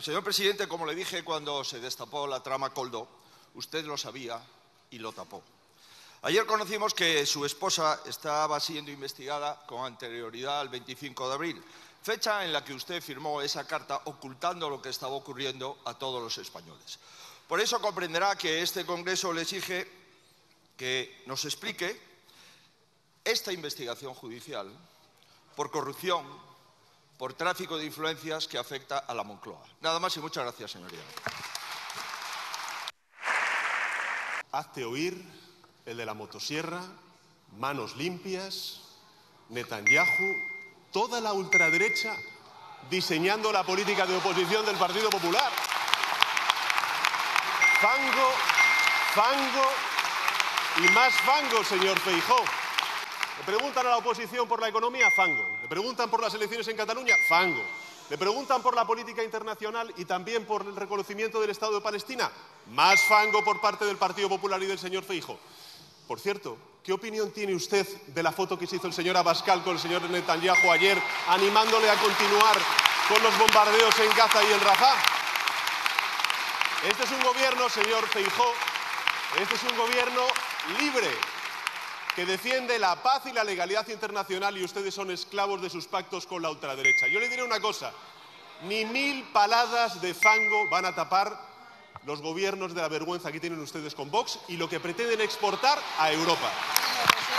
Señor presidente, como le dije cuando se destapó la trama Koldo, usted lo sabía y lo tapó. Ayer conocimos que su esposa estaba siendo investigada con anterioridad al 25 de abril, fecha en la que usted firmó esa carta ocultando lo que estaba ocurriendo a todos los españoles. Por eso comprenderá que este Congreso le exige que nos explique esta investigación judicial por corrupción, por tráfico de influencias que afecta a la Moncloa. Nada más y muchas gracias, señoría. Hazte oír, el de la motosierra, manos limpias, Netanyahu, toda la ultraderecha diseñando la política de oposición del Partido Popular. Fango, fango y más fango, señor Feijóo. Le preguntan a la oposición por la economía, fango. Le preguntan por las elecciones en Cataluña, fango. Le preguntan por la política internacional y también por el reconocimiento del Estado de Palestina, más fango por parte del Partido Popular y del señor Feijóo. Por cierto, ¿qué opinión tiene usted de la foto que se hizo el señor Abascal con el señor Netanyahu ayer, animándole a continuar con los bombardeos en Gaza y en Rafah? Este es un gobierno, señor Feijóo, este es un gobierno libre, que defiende la paz y la legalidad internacional, y ustedes son esclavos de sus pactos con la ultraderecha. Yo le diré una cosa, ni 1000 paladas de fango van a tapar los gobiernos de la vergüenza que tienen ustedes con Vox y lo que pretenden exportar a Europa.